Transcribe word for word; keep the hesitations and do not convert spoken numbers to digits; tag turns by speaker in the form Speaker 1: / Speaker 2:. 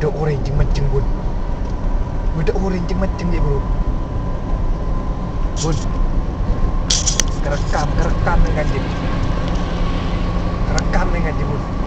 Speaker 1: Budak orang ceng-maceng bun. Budak orang ceng-maceng je bro. Bun. Kerekam, kerekam dengan dia. Kerekam dengan dia bun.